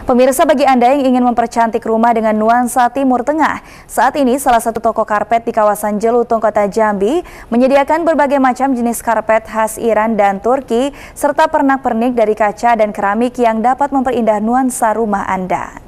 Pemirsa, bagi Anda yang ingin mempercantik rumah dengan nuansa Timur Tengah, saat ini salah satu toko karpet di kawasan Jelutong, Kota Jambi menyediakan berbagai macam jenis karpet khas Iran dan Turki, serta pernak-pernik dari kaca dan keramik yang dapat memperindah nuansa rumah Anda.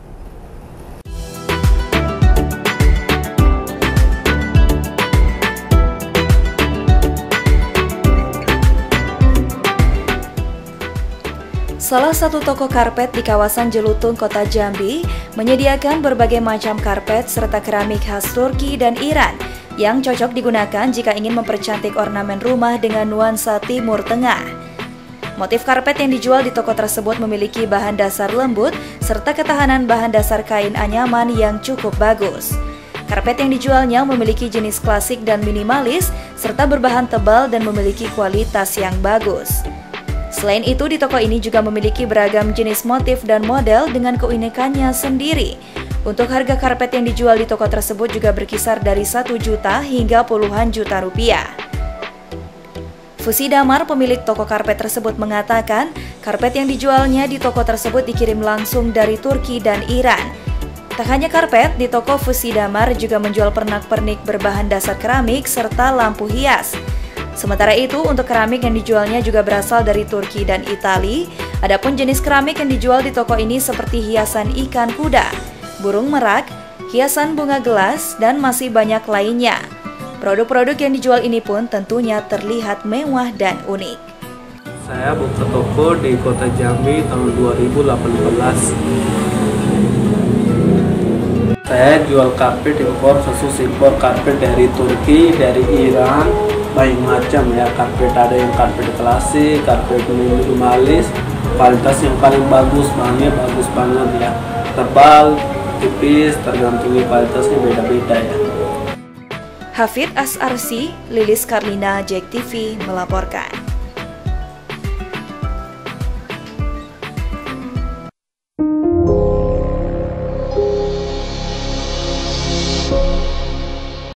Salah satu toko karpet di kawasan Jelutong, Kota Jambi menyediakan berbagai macam karpet serta keramik khas Turki dan Iran yang cocok digunakan jika ingin mempercantik ornamen rumah dengan nuansa Timur Tengah. Motif karpet yang dijual di toko tersebut memiliki bahan dasar lembut serta ketahanan bahan dasar kain anyaman yang cukup bagus. Karpet yang dijualnya memiliki jenis klasik dan minimalis serta berbahan tebal dan memiliki kualitas yang bagus. Selain itu, di toko ini juga memiliki beragam jenis motif dan model dengan keunikannya sendiri. Untuk harga karpet yang dijual di toko tersebut juga berkisar dari 1 juta hingga puluhan juta rupiah. Fusi Damar, pemilik toko karpet tersebut, mengatakan karpet yang dijualnya di toko tersebut dikirim langsung dari Turki dan Iran. Tak hanya karpet, di toko Fusi Damar juga menjual pernak-pernik berbahan dasar keramik serta lampu hias. Sementara itu, untuk keramik yang dijualnya juga berasal dari Turki dan Italia. Adapun jenis keramik yang dijual di toko ini seperti hiasan ikan kuda, burung merak, hiasan bunga gelas, dan masih banyak lainnya. Produk-produk yang dijual ini pun tentunya terlihat mewah dan unik. Saya buka toko di Kota Jambi tahun 2018. Saya jual karpet impor, khusus impor karpet dari Turki, dari Iran, banyak macam ya karpet. Ada yang karpet klasik, karpet minimalis, kualitas yang paling bagus, bahannya bagus banget ya, tebal, tipis, tergantung kualitasnya beda-beda ya. Hafid Asarsi, Lilis Karlina, JEK TV melaporkan.